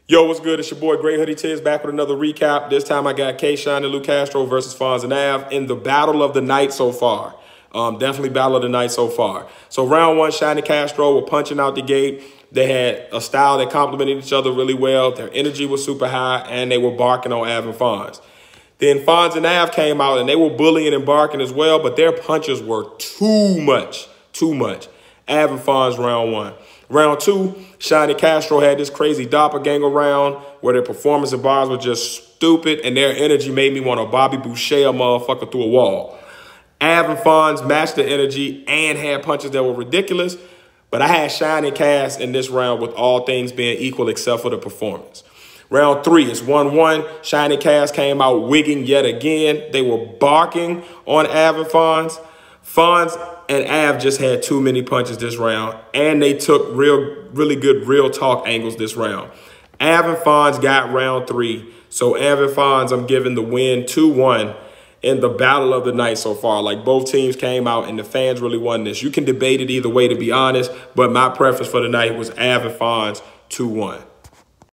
Yo, what's good? It's your boy, Great Hoodie Tiz, back with another recap. This time I got Shine and Castro versus Fonz and Ave in the battle of the night so far. Definitely battle of the night so far. So round one, Shine and Castro were punching out the gate. They had a style that complemented each other really well. Their energy was super high, and they were barking on Ave and Fonz. Then Fonz and Ave came out, and they were bullying and barking as well, but their punches were too much. Ave and Fonz round one. Round two, Shine and Castro had this crazy doppelganger round where their performance and bars were just stupid, and their energy made me want to Bobby Boucher a motherfucker through a wall. Ave and Fonz matched the energy and had punches that were ridiculous, but I had Shine and Cast in this round with all things being equal except for the performance. Round three is 1-1. Shine and Cast came out wigging yet again. They were barking on Ave and Fonz. Fonz and Ave just had too many punches this round, and they took really good real talk angles this round. Ave and Fonz got round three, so Ave and Fonz, I'm giving the win 2-1 in the battle of the night so far. Like, both teams came out, and the fans really won this. You can debate it either way, to be honest, but my preference for the night was Ave and Fonz 2-1.